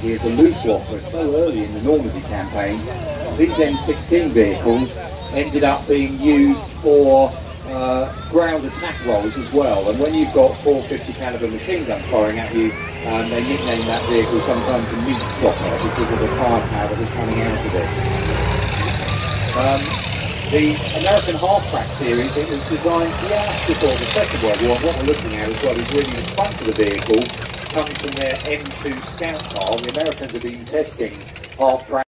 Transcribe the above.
as a loose whopper so early in the Normandy campaign, these M16 vehicles ended up being used for ground attack roles as well. And when you've got 450 caliber machine guns firing at you, they nickname that vehicle sometimes the meat chopper because of the firepower that was coming out of it. The American half-track series, it was designed just before the Second World War, and what we're looking at as well is really the front of the vehicle comes from their M2 Scout car. The Americans have been testing half-track